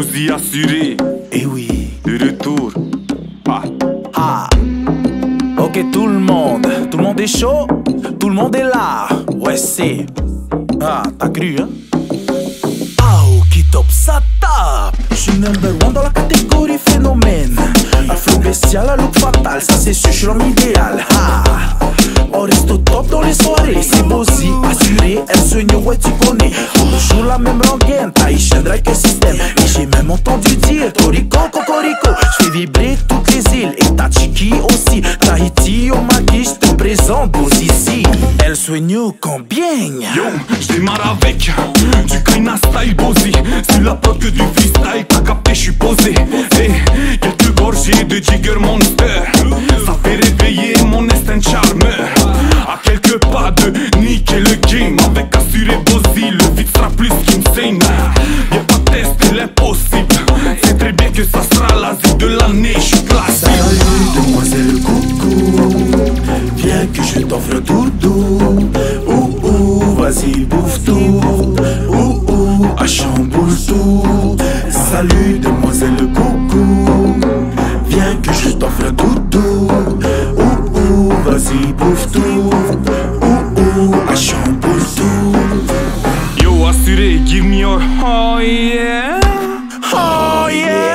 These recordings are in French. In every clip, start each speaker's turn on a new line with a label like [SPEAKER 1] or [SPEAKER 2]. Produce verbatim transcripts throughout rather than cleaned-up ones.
[SPEAKER 1] Bozy assuré.
[SPEAKER 2] Et oui.
[SPEAKER 1] De retour. Ah.
[SPEAKER 2] Ah. Ok tout le monde, tout le monde est chaud, tout le monde est là. Ouais c'est. Ah t'as cru hein. Ah oh qui top ça tape. J'suis number one dans la catégorie phénomène. Un flow bestial, un look fatal, ça c'est sûr, j'suis l'homme idéal. Ah. On reste au top dans les soirées, c'est Bozy assuré, El Sueño, ouais tu connais. On joue la même rengaine, Tahitian Drake système. Et j'ai même entendu dire Torico, Cocorico. J'fais vibrer toutes les îles et Tachiki aussi. Tahiti, Omaki, j'te présente Bozy ici. El Sueño, combien?
[SPEAKER 1] Yo, j'démarre avec du Kaina style Bozy. Sur la prod que du freestyle, t'as capté, j'suis posé. Hey, quelques gorgées de Jigger Monster, ça fait réveiller mon instinct charmeur. À quelques pas de niquer le game, avec assuré Bozy, le beat sera plus qu'insane. Y'a pas de test, l'impossible. C'est très bien que ça sera la zig de l'année, j'suis classique.
[SPEAKER 2] Salut demoiselle coucou, viens que je t'offre un doudou. Ouh ouh, vas-y bouffe tout. Ouh ouh, à chamboule tout. Salut demoiselle coucou, viens que je t'offre un doudou. Ouh ouh, vas-y bouffe tout. Ouh ouh, à chamboule tout.
[SPEAKER 1] Yo assuré, give me your oh yeah.
[SPEAKER 2] Oh yeah.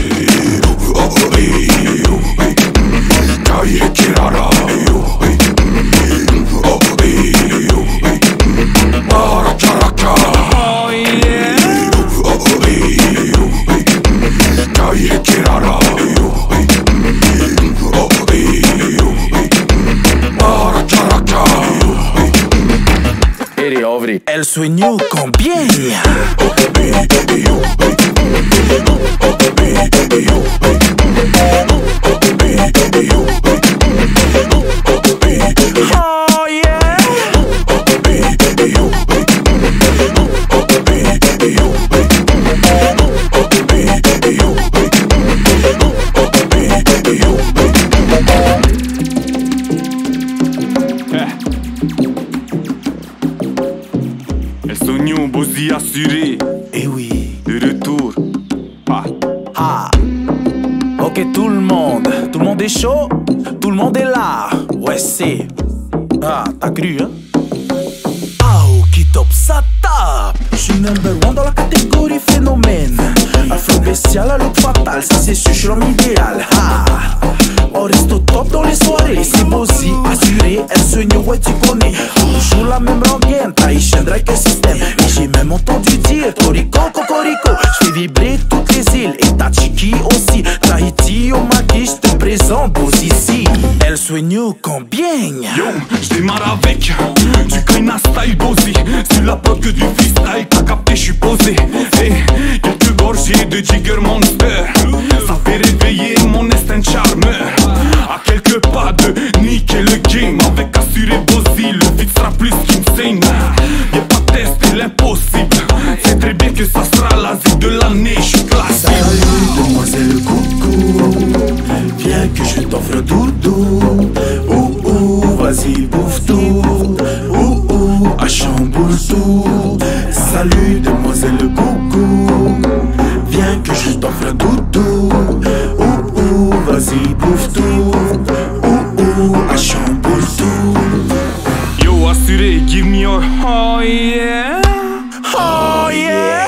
[SPEAKER 2] El Sueño, combien? Oh yeah.
[SPEAKER 1] El Sueño, Bozy assuré.
[SPEAKER 2] Et oui.
[SPEAKER 1] De retour. Ah.
[SPEAKER 2] Ah. Ok tout le monde, tout le monde est chaud, tout le monde est là. Ouais c'est. Ah t'as cru hein. Ah oh qui top ça tape. J'suis number one dans la catégorie phénomène. Un flow bestial, un look fatal, ça c'est sûr, j'suis l'homme idéal. Ah. On reste au top dans les soirées, c'est Bozy assuré, El Sueño, ouais tu connais. On joue la même rengaine, Tahitian Drake système. Et j'ai même entendu dire Torico, Cocorico. J'fais vibrer toutes les îles et Tachiki aussi. Tahiti, Omaki, j'te présente Bozy ici. El Sueño, combien?
[SPEAKER 1] Yo, j'démarre avec du Kaina style Bozy. Sur la prod que du freestyle, t'as capté, j'suis posé. Hey, quelques gorgées de Jigger Monster, ça fait réveiller mon instinct charmeur. À quelques pas de niquer le game, avec assuré Bozy, le beat sera plus qu'insane. Y'a pas de test, l'impossible. C'est très bien que ça sera la zig de l'année, j'suis classique.
[SPEAKER 2] Salut demoiselle coucou, viens que je t'offre un doudou. Ouh ouh, vas-y bouffe tout. Ouh ouh, à chamboule tout. Salut demoiselle coucou, viens que je t'offre un doudou. Ouh ouh, vas-y bouffe tout. Ouh ouh, à chamboule tout.
[SPEAKER 1] Yo assuré, give me your oh yeah.
[SPEAKER 2] Oh yeah.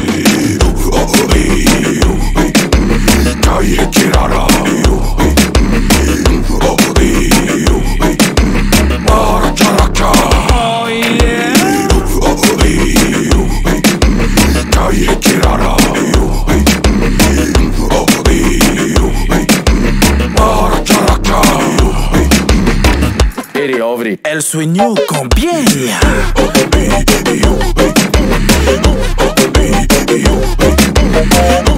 [SPEAKER 2] El Sueño, combien?
[SPEAKER 3] Oh,